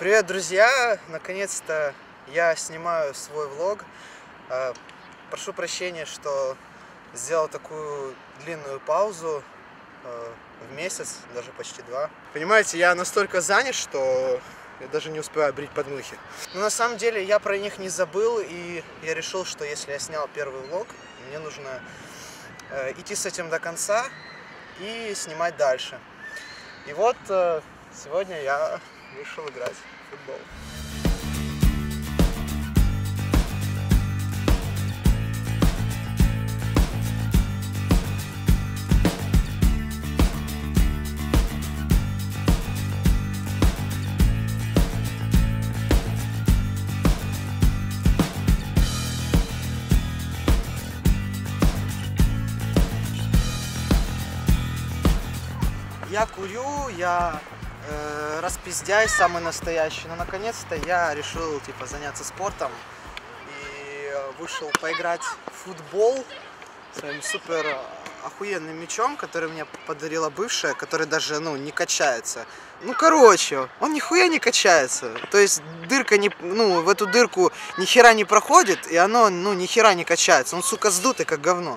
Привет, друзья! Наконец-то я снимаю свой влог. Прошу прощения, что сделал такую длинную паузу в месяц, даже почти 2. Понимаете, я настолько занят, что я даже не успеваю брить подмыхи. Но на самом деле я про них не забыл, и я решил, что если я снял первый влог, мне нужно идти с этим до конца и снимать дальше. И вот сегодня я вышел играть в футбол. Я курю, я распиздяй самый настоящий, но наконец-то я решил заняться спортом и вышел поиграть в футбол своим супер охуенным мячом, который мне подарила бывшая, который даже не качается. Короче, он нихуя не качается, то есть дырка в эту дырку ни хера не проходит, и оно ни хера не качается, он, сука, сдутый как говно.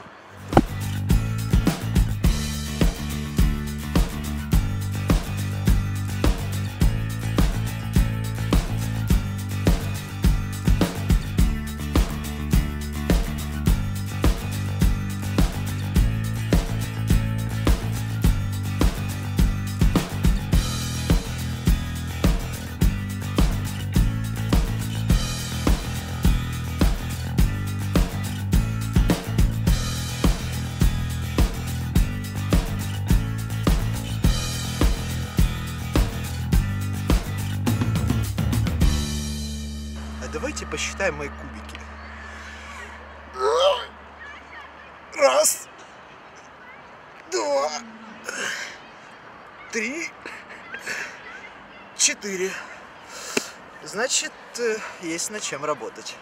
Давайте посчитаем мои кубики. Раз, два, три, 4. Значит, есть над чем работать.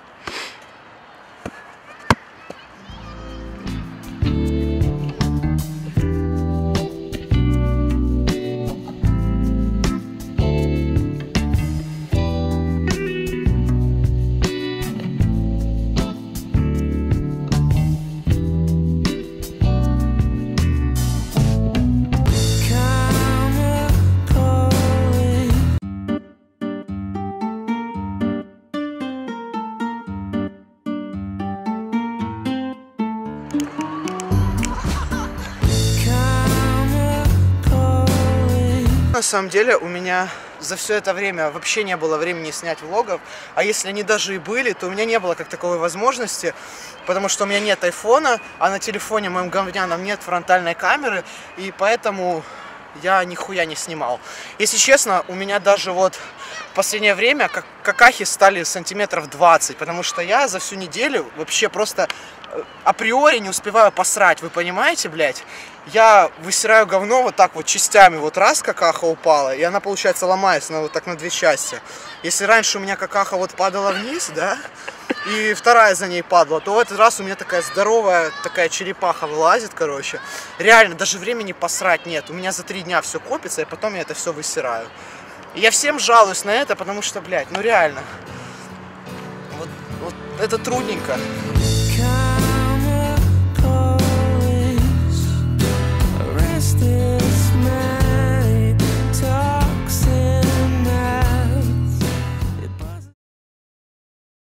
На самом деле у меня за все это время вообще не было времени снять влогов, а если они даже и были, то у меня не было как таковой возможности, потому что у меня нет айфона, а на телефоне моем говняном нет фронтальной камеры, и поэтому я нихуя не снимал. Если честно, у меня даже в последнее время какахи стали сантиметров 20, потому что я за всю неделю вообще просто априори не успеваю посрать, вы понимаете, блядь? Я высираю говно вот так вот частями, раз какаха упала, и она, получается, ломается на 2 части. Если раньше у меня какаха падала вниз, да, и вторая за ней падала, то в этот раз у меня такая здоровая черепаха вылазит, короче. Реально, даже времени посрать нет. У меня за 3 дня все копится, и потом я это все высираю. И я всем жалуюсь на это, потому что, блядь, реально. Вот это трудненько.